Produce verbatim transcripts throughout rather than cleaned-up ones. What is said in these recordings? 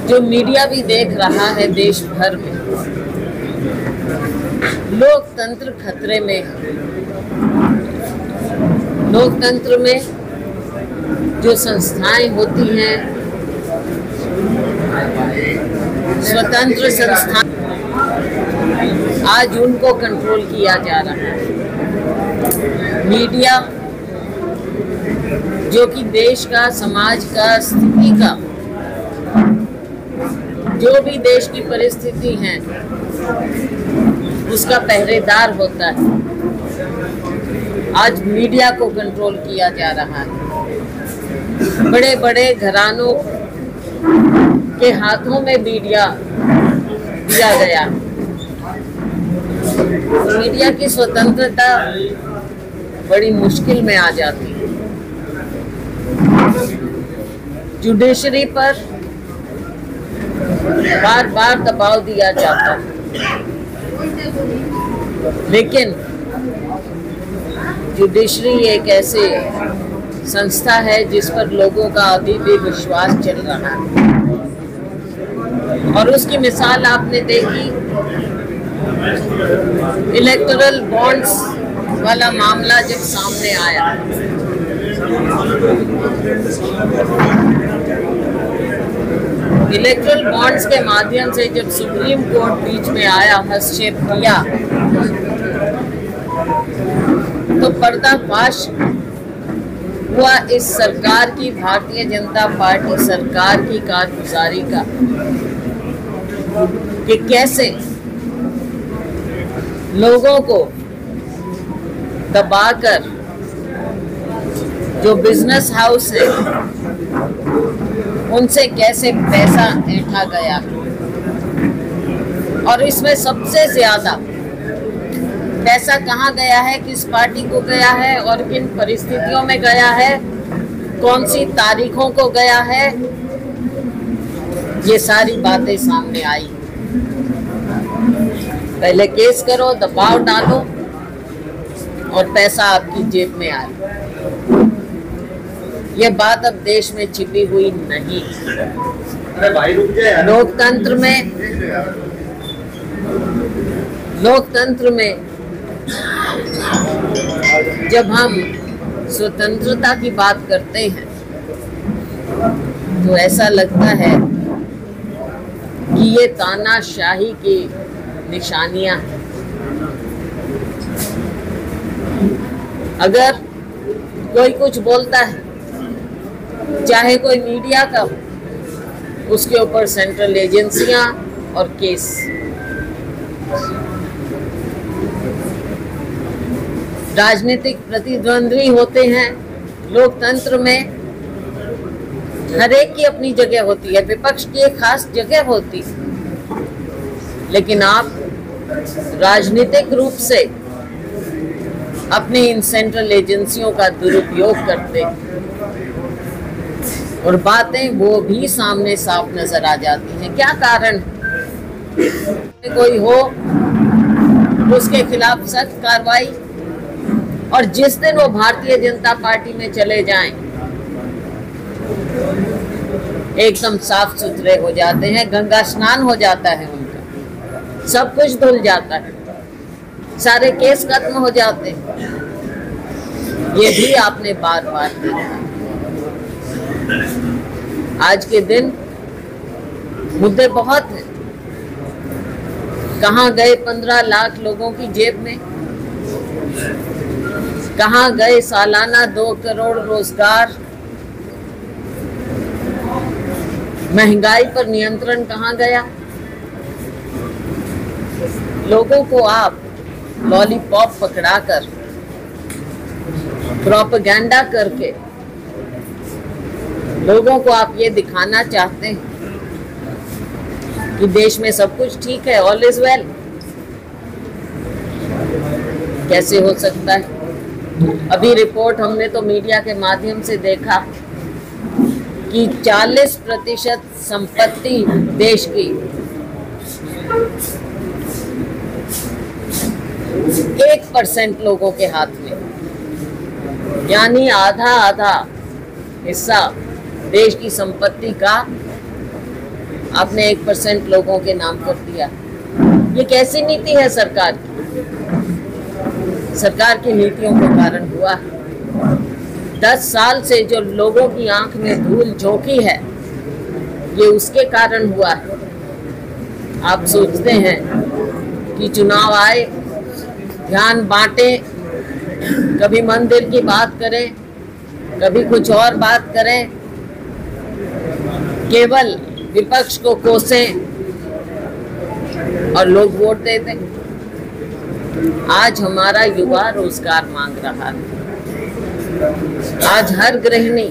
जो मीडिया भी देख रहा है देश भर में, लोकतंत्र खतरे में है। लोकतंत्र में जो संस्थाएं होती हैं, स्वतंत्र संस्थाएं, आज उनको कंट्रोल किया जा रहा है। मीडिया जो कि देश का, समाज का, स्थिति का, जो भी देश की परिस्थिति है उसका पहरेदार होता है, आज मीडिया को कंट्रोल किया जा रहा है। बड़े बड़े घरानों के हाथों में मीडिया दिया गया। मीडिया की स्वतंत्रता बड़ी मुश्किल में आ जाती है। जुडिशरी पर बार बार दबाव दिया जाता है, लेकिन जुडिशरी एक ऐसे संस्था है जिस पर लोगों का अभी भी विश्वास चल रहा है। और उसकी मिसाल आपने देखी, इलेक्टोरल बॉन्ड्स वाला मामला जब सामने आया, इलेक्ट्रल बॉन्ड्स के माध्यम से जब सुप्रीम कोर्ट बीच में आया, हस्तक्षेप किया, तो पर्दाफाश हुआ इस सरकार की, भारतीय जनता पार्टी सरकार की कारगुजारी का, कि कैसे लोगों को दबाकर जो बिजनेस हाउस है उनसे कैसे पैसा ऐंठा गया। और इसमें सबसे ज्यादा पैसा कहाँ गया है, किस पार्टी को गया है और किन परिस्थितियों में गया है, कौन सी तारीखों को गया है, ये सारी बातें सामने आई। पहले केस करो, दबाव डालो और पैसा आपकी जेब में आए। ये बात अब देश में छिपी हुई नहीं। लोकतंत्र में लोकतंत्र में जब हम स्वतंत्रता की बात करते हैं तो ऐसा लगता है कि ये तानाशाही की निशानियां हैं। अगर कोई कुछ बोलता है, चाहे कोई मीडिया का हो, उसके ऊपर सेंट्रल एजेंसियां और केस। राजनीतिक प्रतिद्वंद्वी होते हैं। लोकतंत्र में हर एक की अपनी जगह होती है, विपक्ष की एक खास जगह होती है, लेकिन आप राजनीतिक रूप से अपनी इन सेंट्रल एजेंसियों का दुरुपयोग करते हैं और बातें वो भी सामने साफ नजर आ जाती हैं। क्या कारण कोई हो उसके खिलाफ सख्त कार्रवाई, और जिस दिन वो भारतीय जनता पार्टी में चले जाएं एकदम साफ सुथरे हो जाते हैं, गंगा स्नान हो जाता है उनका, सब कुछ धुल जाता है, सारे केस खत्म हो जाते हैं। ये भी आपने बार बार देखा। आज के दिन मुद्दे बहुत हैं। कहाँ गए पंद्रह लाख लोगों की जेब में? कहाँ गए सालाना दो करोड़ रोजगार? महंगाई पर नियंत्रण कहाँ गया? लोगों को आप लॉलीपॉप पकड़ाकर, प्रोपेगेंडा करके लोगों को आप ये दिखाना चाहते हैं कि देश में सब कुछ ठीक है, ऑल इज वेल। कैसे हो सकता है? अभी रिपोर्ट हमने तो मीडिया के माध्यम से देखा कि चालीस प्रतिशत संपत्ति देश की एक परसेंट लोगों के हाथ में, यानी आधा आधा हिस्सा देश की संपत्ति का आपने एक परसेंट लोगों के नाम कर दिया। ये कैसी नीति है सरकार की? सरकार की नीतियों के कारण हुआ। दस साल से जो लोगों की आंख में धूल झोंकी है, ये उसके कारण हुआ है। आप सोचते हैं कि चुनाव आए, ध्यान बांटे, कभी मंदिर की बात करें, कभी कुछ और बात करें, केवल विपक्ष को कोसें और लोग वोट दे दें। आज हमारा युवा रोजगार मांग रहा है। आज हर गृहिणी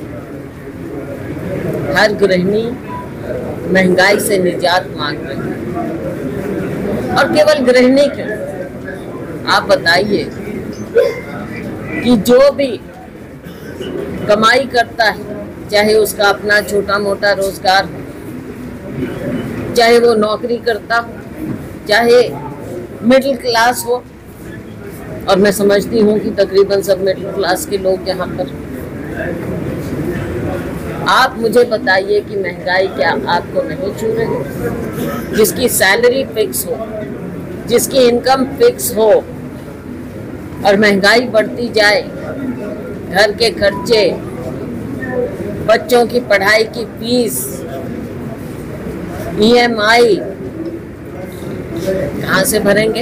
हर गृहिणी महंगाई से निजात मांग रही है। और केवल गृहिणी क्यों, आप बताइए कि जो भी कमाई करता है, चाहे उसका अपना छोटा मोटा रोजगार हो, चाहे वो नौकरी करता हो, चाहे मिडिल क्लास हो, और मैं समझती हूँ कि तकरीबन सब मिडिल क्लास के लोग यहाँ पर। आप मुझे बताइए कि महंगाई क्या आपको नहीं छू रही? जिसकी सैलरी फिक्स हो, जिसकी इनकम फिक्स हो और महंगाई बढ़ती जाए, घर के खर्चे, बच्चों की पढ़ाई की फीस, ई एम आई कहाँ से भरेंगे?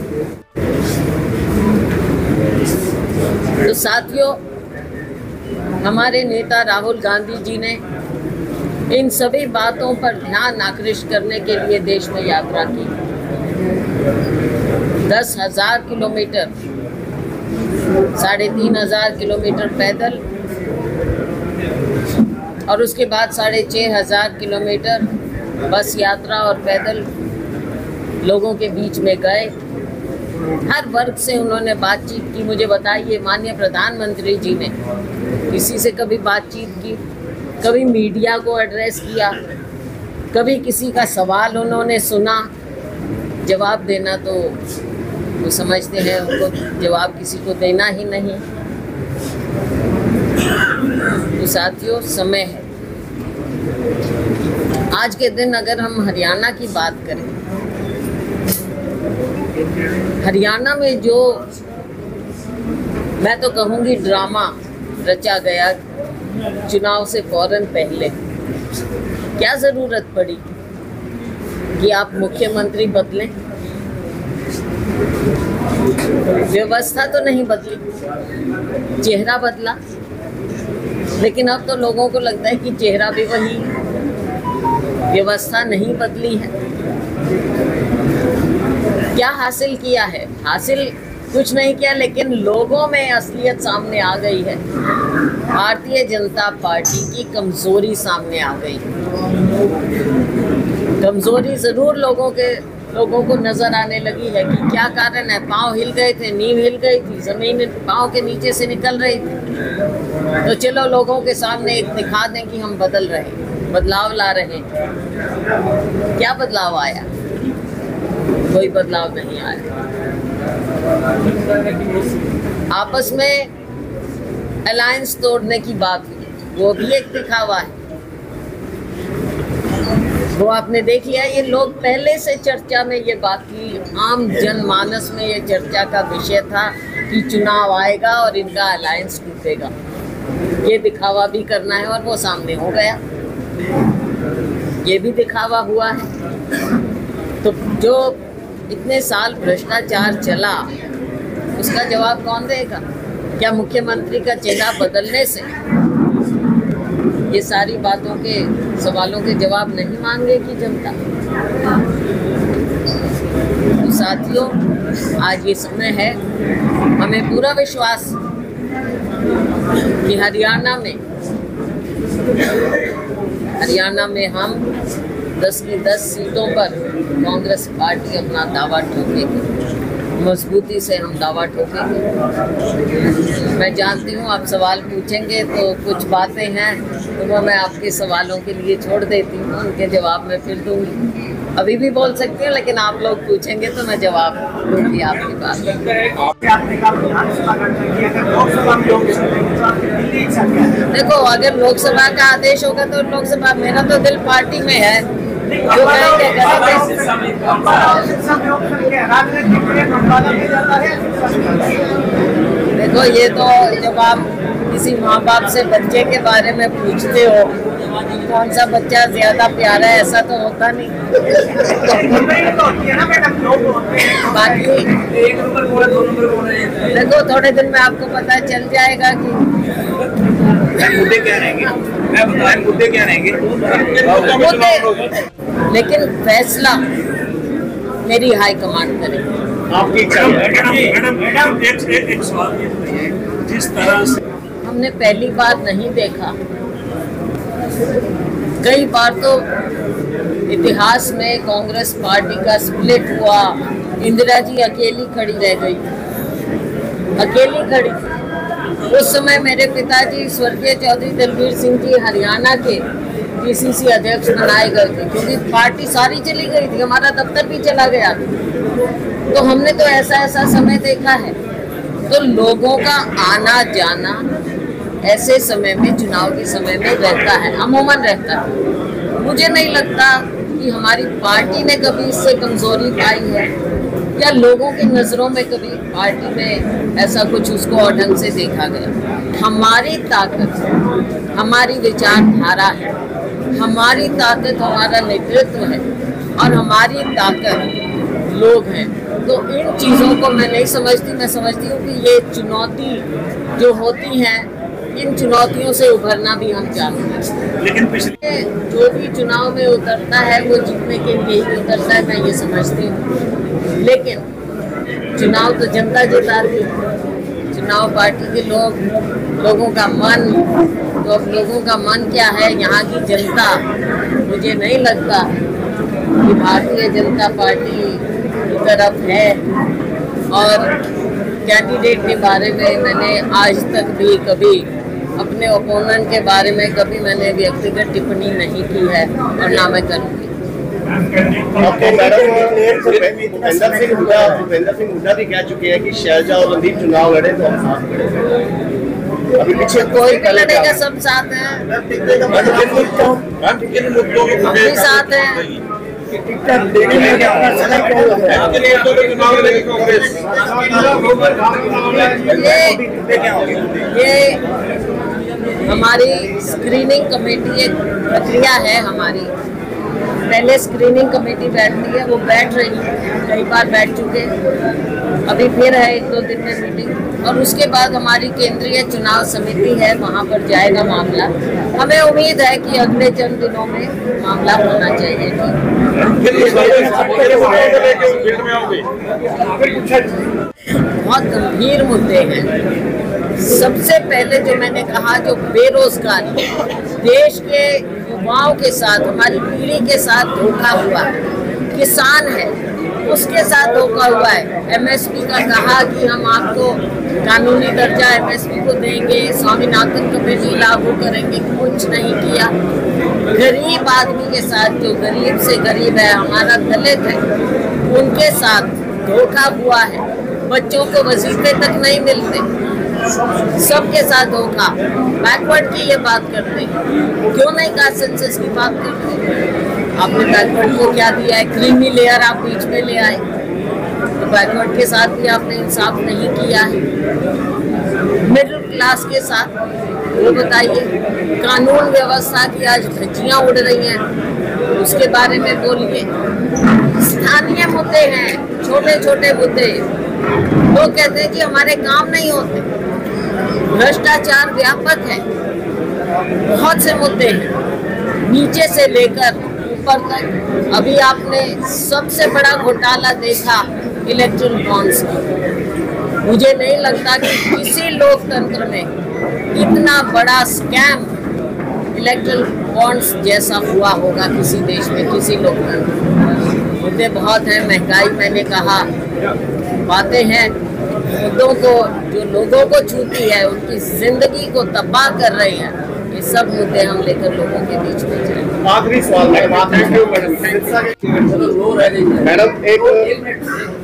तो साथियों, हमारे नेता राहुल गांधी जी ने इन सभी बातों पर ध्यान आकृष्ट करने के लिए देश में यात्रा की। दस हजार किलोमीटर, साढ़े तीन हजार किलोमीटर पैदल, और उसके बाद साढ़े छः हजार किलोमीटर बस यात्रा और पैदल लोगों के बीच में गए। हर वर्ग से उन्होंने बातचीत की। मुझे बताइए, माननीय प्रधानमंत्री जी ने किसी से कभी बातचीत की? कभी मीडिया को एड्रेस किया? कभी किसी का सवाल उन्होंने सुना? जवाब देना तो वो समझते हैं उनको जवाब किसी को देना ही नहीं। तो साथियों, समय है। आज के दिन अगर हम हरियाणा की बात करें, हरियाणा में जो मैं तो कहूँगी ड्रामा रचा गया चुनाव से फौरन पहले, क्या ज़रूरत पड़ी कि आप मुख्यमंत्री बदलें? व्यवस्था तो नहीं बदली, चेहरा बदला। लेकिन अब तो लोगों को लगता है कि चेहरा भी वही, व्यवस्था नहीं बदली है। क्या हासिल किया है? हासिल कुछ नहीं किया, लेकिन लोगों में असलियत सामने आ गई है। भारतीय जनता पार्टी की कमजोरी सामने आ गई। कमजोरी जरूर लोगों के लोगों को नजर आने लगी है कि क्या कारण है। पाँव हिल गए थे, नींव हिल गई थी, जमीन पाँव के नीचे से निकल रही थी। तो चलो लोगों के सामने एक दिखा दें कि हम बदल रहे हैं, बदलाव ला रहे हैं। क्या बदलाव आया? कोई बदलाव नहीं आया। आपस में अलायंस तोड़ने की बात हुई, वो भी एक दिखावा है। वो आपने देख लिया। ये लोग पहले से चर्चा में ये बात थी, आम जनमानस में ये चर्चा का विषय था कि चुनाव आएगा और इनका अलायंस टूटेगा। ये दिखावा भी करना है और वो सामने हो गया। ये भी दिखावा हुआ है। तो जो इतने साल भ्रष्टाचार चला, उसका जवाब कौन देगा? क्या मुख्यमंत्री का चेहरा बदलने से ये सारी बातों के सवालों के जवाब नहीं मांगेगी जनता? तो साथियों, आज ये समय है, हमें पूरा विश्वास कि हरियाणा में हरियाणा में हम दस की दस सीटों पर कांग्रेस पार्टी अपना दावा ठोकेगी। मजबूती से हम दावा ठोकेंगे। मैं जानती हूँ आप सवाल पूछेंगे, तो कुछ बातें हैं तो वो मैं आपके सवालों के लिए छोड़ देती हूँ, उनके जवाब मैं फिर दूँगी। अभी भी बोल सकती हूँ, लेकिन आप लोग पूछेंगे तो मैं जवाब दूँगी आपकी बात। देखो, अगर लोकसभा का आदेश होगा तो लोकसभा, मेरा तो दिल पार्टी में है। जो कहेंगे देखो, ये तो जब आप किसी माँ बाप से बच्चे के बारे में पूछते हो कौन सा बच्चा ज्यादा प्यारा है, ऐसा तो होता नहीं। बाकी देखो, थोड़े दिन में आपको पता चल जाएगा कि मुद्दे क्या रहेंगे। मैं बताएं मुद्दे क्या रहेंगे। लेकिन फैसला मेरी हाई कमांड करेगी। आपकी इच्छा जिस तरह से हमने पहली बार नहीं देखा, कई बार तो इतिहास में कांग्रेस पार्टी का स्प्लिट हुआ, इंदिरा जी अकेली खड़ी रह गई, अकेली खड़ी। उस समय मेरे पिताजी स्वर्गीय चौधरी दलबीर सिंह जी हरियाणा के पीसीसी अध्यक्ष बनाए गए थे, क्योंकि पार्टी सारी चली गई थी, हमारा दफ्तर भी चला गया था। तो हमने तो ऐसा ऐसा समय देखा है। तो लोगों का आना जाना ऐसे समय में, चुनाव के समय में रहता है, अमूमन रहता है। मुझे नहीं लगता कि हमारी पार्टी ने कभी इससे कमजोरी पाई है, या लोगों की नज़रों में कभी पार्टी में ऐसा कुछ उसको ढंग से देखा गया। हमारी ताकत हमारी विचारधारा है, हमारी ताकत हमारा नेतृत्व है, और हमारी ताकत लोग हैं। तो इन चीज़ों को मैं नहीं समझती। मैं समझती हूँ कि ये चुनौती जो होती हैं, इन चुनौतियों से उभरना भी हम चाहते हैं। लेकिन पिछले जो भी चुनाव में उतरता है वो जीतने के लिए ही उतरता है, मैं ये समझती हूँ। लेकिन चुनाव तो जनता जिताती है, चुनाव पार्टी के लोग, लोगों का मन। तो अब लोगों का मन क्या है, यहाँ की जनता, मुझे नहीं लगता कि भारतीय जनता पार्टी की तरफ है। और कैंडिडेट के बारे में मैंने आज तक भी कभी अपने ओपोनेंट के बारे में कभी मैंने व्यक्तिगत टिप्पणी नहीं की है, और ना मैं करूँगी। भूपेंद्र सिंह हुड्डा भूपेंद्र सिंह हुड्डा भी कह चुके हैं कि शैलजा और रणदीप चुनाव लड़े तो हम साथ खड़े। अभी पीछे कोई भी लड़ेगा, सब साथ हैं, हम भी साथ हैं। ये ये हमारी स्क्रीनिंग कमेटी एक प्रक्रिया है हमारी। पहले स्क्रीनिंग कमेटी बैठती है, वो बैठ रही है, कई बार बैठ चुके, अभी फिर है एक दो दिन में मीटिंग, और उसके बाद हमारी केंद्रीय चुनाव समिति है, वहाँ पर जाएगा मामला। हमें उम्मीद है कि अगले चंद दिनों में मामला होना चाहिए। बहुत गंभीर मुद्दे हैं। सबसे पहले जो मैंने कहा, जो बेरोजगारी, देश के युवाओं के साथ, हमारी पीढ़ी के साथ धोखा हुआ, किसान है उसके साथ धोखा हुआ है। एमएसपी का कहा कि हम आपको कानूनी दर्जा एमएसपी को देंगे, स्वामीनाथन कमेटी लागू करेंगे, कुछ नहीं किया। गरीब आदमी के साथ, जो गरीब से गरीब है, हमारा दलित है, उनके साथ धोखा हुआ है। बच्चों को वजीफे तक नहीं मिलते, सबके साथ धोखा। बैकवर्ड की ये बात करते हैं, क्यों नहीं कास्ट सेंसस की बात करते? आपने बैकवर्ड को क्या दिया है? क्रीमी लेयर आप बीच में ले आए, तो बैकवर्ड के साथ भी आपने इंसाफ नहीं किया है। मिडिल क्लास के साथ वो बताइए, कानून व्यवस्था की आज धज्जियां उड़ रही हैं, उसके बारे में बोलिए। स्थानीय मुद्दे हैं, छोटे छोटे मुद्दे, लोग कहते हैं कि हमारे काम नहीं होते। भ्रष्टाचार व्यापक है, बहुत से मुद्दे हैं, नीचे से लेकर ऊपर तक। अभी आपने सबसे बड़ा घोटाला देखा इलेक्ट्रल बॉन्ड्स का। मुझे नहीं लगता कि किसी लोकतंत्र में इतना बड़ा स्कैम इलेक्ट्रल बॉन्ड्स जैसा हुआ होगा किसी देश में, किसी लोकतंत्र। मुद्दे बहुत हैं, महंगाई मैंने कहा, बातें हैं, मुद्दों को जो लोगों को छूती है, उनकी जिंदगी को तबाह कर रही है, ये सब मुद्दे हम लेकर लोगों के बीच में जाएंगे। आखिरी सवाल मैडम, एक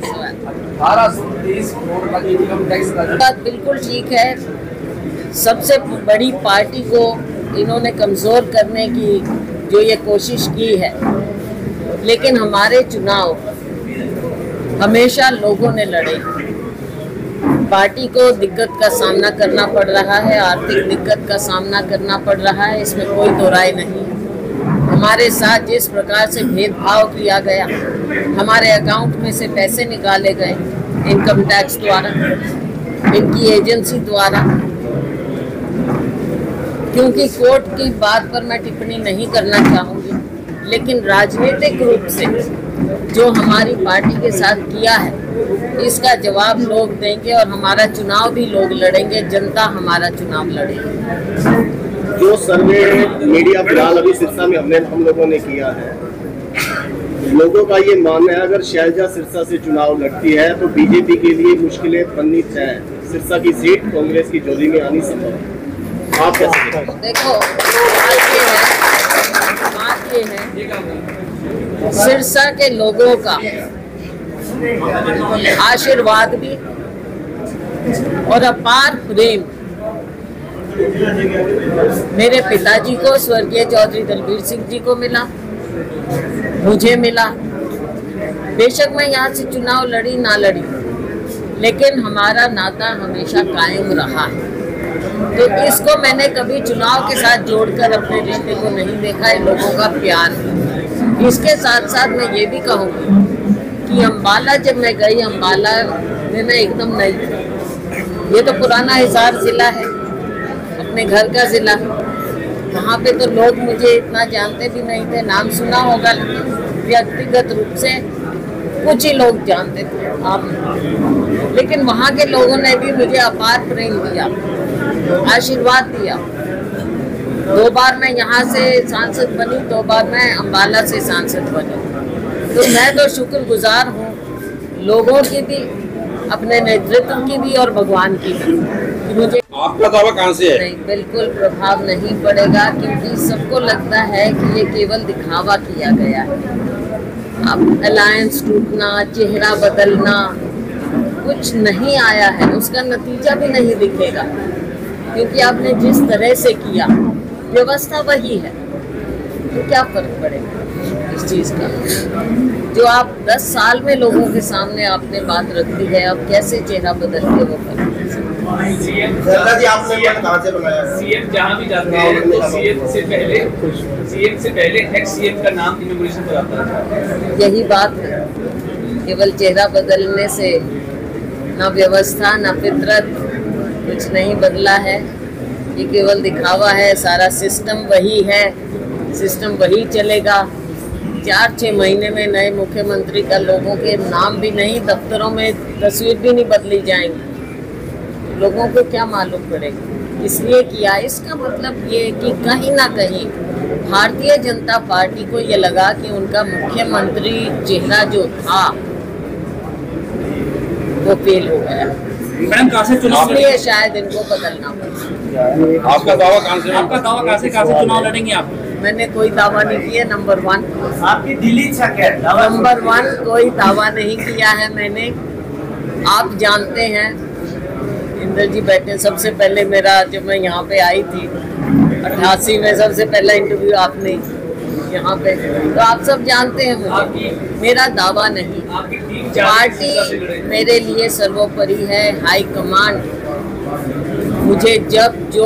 बात बिल्कुल ठीक है। सबसे बड़ी पार्टी को इन्होंने कमज़ोर करने की जो ये कोशिश की है, लेकिन हमारे चुनाव हमेशा लोगों ने लड़े। पार्टी को दिक्कत का सामना करना पड़ रहा है, आर्थिक दिक्कत का सामना करना पड़ रहा है, इसमें कोई दो राय नहीं है। हमारे साथ जिस प्रकार से भेदभाव किया गया, हमारे अकाउंट में से पैसे निकाले गए इनकम टैक्स द्वारा, इनकी एजेंसी द्वारा, क्योंकि कोर्ट की बात पर मैं टिप्पणी नहीं करना चाहूँगी, लेकिन राजनीतिक रूप से जो हमारी पार्टी के साथ किया है इसका जवाब लोग देंगे और हमारा चुनाव भी लोग लड़ेंगे, जनता हमारा चुनाव लड़ेगी। जो सर्वे मीडिया फिलहाल अभी सिरसा में हमने हम लोगों ने किया है, लोगों का ये मानना है अगर शैलजा सिरसा से चुनाव लड़ती है तो बीजेपी के लिए मुश्किलें बननी तय। सिरसा की सीट कांग्रेस की झोली में आनी संभव है। आप कैसे देखो, बात ये है, बात ये है सिरसा के लोगों का आशीर्वाद भी और अपार प्रेम मेरे पिताजी को, स्वर्गीय चौधरी दलबीर सिंह जी को मिला, मुझे मिला। बेशक मैं यहाँ से चुनाव लड़ी ना लड़ी, लेकिन हमारा नाता हमेशा कायम रहा है। तो इसको मैंने कभी चुनाव के साथ जोड़कर अपने रिश्ते को नहीं देखा है, लोगों का प्यार है। इसके साथ साथ मैं ये भी कहूँगी कि अम्बाला जब मैं गई, अम्बाला में मैं एकदम नई थी। ये तो पुराना हिसार जिला है, अपने घर का जिला। वहाँ पे तो लोग मुझे इतना जानते भी नहीं थे, नाम सुना होगा लेकिन व्यक्तिगत रूप से कुछ ही लोग जानते थे आप। लेकिन वहाँ के लोगों ने भी मुझे अपार प्रेम दिया, आशीर्वाद दिया। दो बार मैं यहाँ से सांसद बनी, दो बार मैं अम्बाला से सांसद बनी। तो मैं तो शुक्रगुजार हूँ लोगों की भी, अपने नेतृत्व की भी और भगवान की भी। मुझे आपका दावा कहाँ से है? नहीं, बिल्कुल प्रभाव नहीं पड़ेगा, क्योंकि सबको लगता है कि ये केवल दिखावा किया गया है। अब अलायंस टूटना, चेहरा बदलना कुछ नहीं आया है, उसका नतीजा भी नहीं दिखेगा, क्योंकि आपने जिस तरह से किया, व्यवस्था वही है, तो क्या फर्क पड़ेगा इस चीज़ का। जो आप दस साल में लोगों के सामने आपने बात रख दी है, अब कैसे चेहरा बदल के वो कर सीएम कहाँ से बनाया? सीएम जहाँ भी जाते हैं तो सीएम से पहले सीएम से पहले एक्स सीएम का नाम इनॉग्रेशन पर आता है। यही बात है, केवल चेहरा बदलने से ना व्यवस्था ना फितरत कुछ नहीं बदला है। ये केवल दिखावा है, सारा सिस्टम वही है, सिस्टम वही चलेगा। चार छः महीने में नए मुख्यमंत्री का लोगों के नाम भी नहीं, दफ्तरों में तस्वीर भी नहीं बदली जाएंगी, लोगों को क्या मालूम पड़ेगा। इसलिए किया, इसका मतलब ये कि कहीं ना कहीं भारतीय जनता पार्टी को ये लगा कि उनका मुख्यमंत्री चेहरा जो था वो फेल हो गया, मैडम कहाँ से चुनाव इसलिए शायद इनको बदलना पड़ा। आपका दावा कहाँ से? आपका दावा कहाँ से कहाँ से चुनाव लड़ेंगे आप? मैंने कोई दावा नहीं किया। नंबर वन, आपकी दिल्ली इच्छा क्या है? नंबर वन कोई दावा नहीं किया है मैंने। आप जानते हैं, इंदर जी बैठे, सबसे पहले मेरा, जब मैं यहाँ पे आई थी अट्ठासी में, सबसे पहला इंटरव्यू आपने यहाँ पे, तो आप सब जानते हैं मुझे। मेरा दावा नहीं, पार्टी मेरे लिए सर्वोपरि है, हाई कमांड मुझे जब जो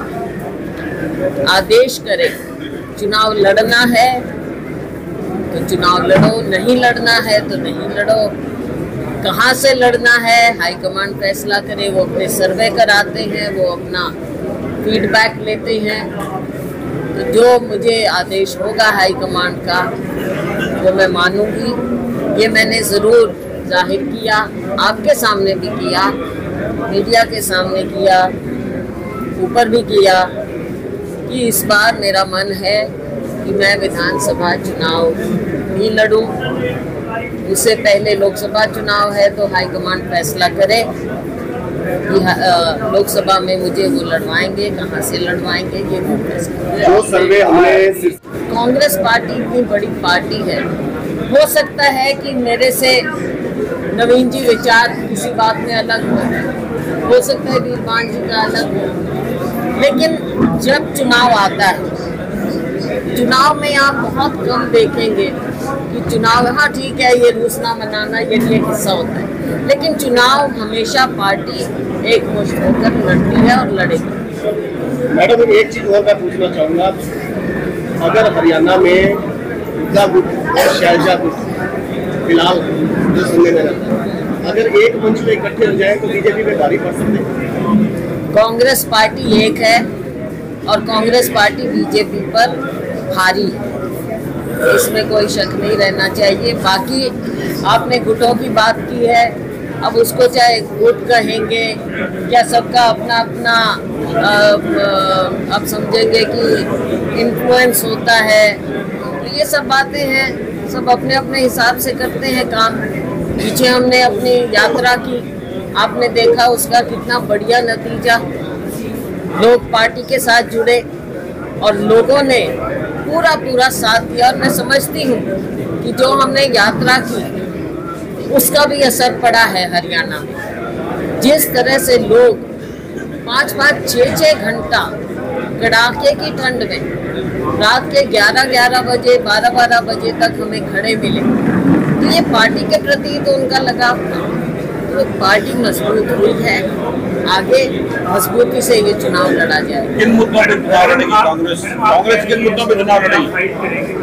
आदेश करे, चुनाव लड़ना है तो चुनाव लड़ो, नहीं लड़ना है तो नहीं लड़ो। कहाँ से लड़ना है हाईकमांड फैसला करे, वो अपने सर्वे कराते हैं, वो अपना फीडबैक लेते हैं। तो जो मुझे आदेश होगा हाईकमांड का वो मैं मानूंगी। ये मैंने ज़रूर जाहिर किया, आपके सामने भी किया, मीडिया के सामने किया, ऊपर भी किया कि इस बार मेरा मन है कि मैं विधानसभा चुनाव भी लड़ूं। उससे पहले लोकसभा चुनाव है तो हाईकमांड फैसला करे कि लोकसभा में मुझे वो लड़वाएंगे, कहाँ से लड़वाएंगे, ये वो फैसला। जो सर्वे हमने, कांग्रेस पार्टी इतनी बड़ी पार्टी है, हो सकता है कि मेरे से नवीन जी विचार किसी बात में अलग हो, हो सकता है वीरमान जी का अलग हो, लेकिन जब चुनाव आता है, चुनाव में आप बहुत कम देखेंगे कि कि चुनाव, हाँ ठीक है, ये रूसना मनाना ये भी एक हिस्सा होता है, लेकिन चुनाव हमेशा पार्टी एक मुश्त होकर लड़ती है और लड़ेगी। मैडम एक चीज और मैं पूछना चाहूँगा, अगर हरियाणा में हुड्डा गुट और शैलजा गुट फिलहाल जो सुनने में रहता है, अगर एक मंच में इकट्ठे हो जाए तो बीजेपी में भारी पड़ सकते हैं? कांग्रेस पार्टी एक है और कांग्रेस पार्टी बीजेपी पर भारी है, इसमें कोई शक नहीं रहना चाहिए। बाकी आपने गुटों की बात की है, अब उसको चाहे गुट कहेंगे या सबका अपना अपना आ, आ, अब समझेंगे कि इन्फ्लुएंस होता है, तो ये सब बातें हैं, सब अपने अपने हिसाब से करते हैं काम। पीछे हमने अपनी यात्रा की, आपने देखा उसका कितना बढ़िया नतीजा, लोग पार्टी के साथ जुड़े और लोगों ने पूरा पूरा साथ दिया। और मैं समझती हूँ कि जो हमने यात्रा की उसका भी असर पड़ा है हरियाणा में। जिस तरह से लोग पाँच पाँच छः छः घंटा कड़ाके की ठंड में रात के ग्यारह ग्यारह बजे बारह बारह बजे तक हमें खड़े मिले, तो ये पार्टी के प्रति तो उनका लगाव था। तो पार्टी मजबूत हुई है, आगे मजबूती से ये चुनाव लड़ा जाए। किन मुद्दों पर चुनाव लड़ेगी कांग्रेस? कांग्रेस किन मुद्दों पर चुनाव लड़ेगी?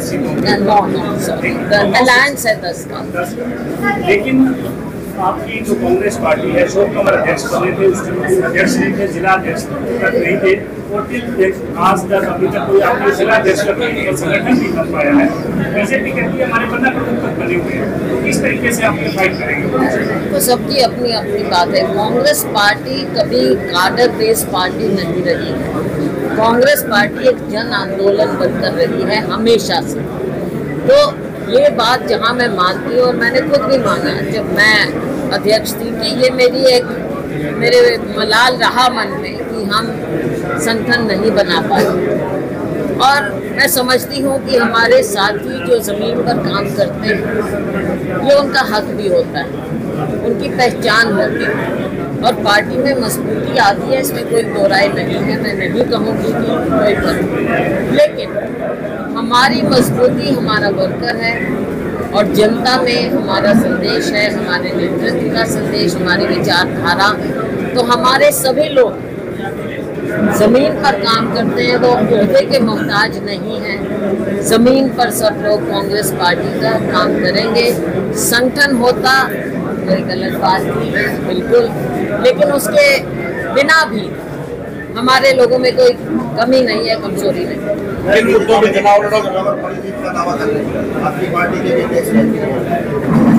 अलायंस है दस का। लेकिन आपकी जो कांग्रेस पार्टी है, शोक कमर अध्यक्ष बने थे, उसके अध्यक्ष नहीं थे, जिला अध्यक्ष तक नहीं थे, और आज तक अभी तक कोई आपके जिला अध्यक्ष का संगठन नहीं बन पाया है। बीजेपी कहती है हमारे बंदा प्रमुख तक बने हुए हैं, तो किस तरीके से आप फाइट करेंगे? तो सबकी अपनी अपनी बात है। कांग्रेस पार्टी कभी कार्डर बेस्ड पार्टी नहीं रही है। कांग्रेस पार्टी एक जन आंदोलन बनकर रही है हमेशा से। तो ये बात जहाँ मैं मानती हूँ और मैंने खुद भी माना जब मैं अध्यक्ष थी कि ये मेरी एक मेरे मलाल रहा मन में कि हम संगठन नहीं बना पाए, और मैं समझती हूँ कि हमारे साथी जो ज़मीन पर काम करते हैं ये उनका हक भी होता है, उनकी पहचान होती है और पार्टी में मजबूती आती है, इसमें कोई दो राय नहीं है। मैं नहीं कहूँगी कि कोई फर्क, लेकिन हमारी मजबूती हमारा वर्कर है और जनता में हमारा संदेश है, हमारे नेतृत्व का संदेश, हमारी विचारधारा। तो हमारे सभी लोग जमीन पर काम करते हैं, वो ओहदे के मोहताज नहीं हैं। जमीन पर सब लोग कांग्रेस पार्टी का काम करेंगे। संगठन होता कोई गलत बात नहीं है बिल्कुल, लेकिन उसके बिना भी हमारे लोगों में कोई कमी नहीं है, कमजोरी नहीं। किन मुद्दों पर चुनाव लड़ोगे? आपकी पार्टी के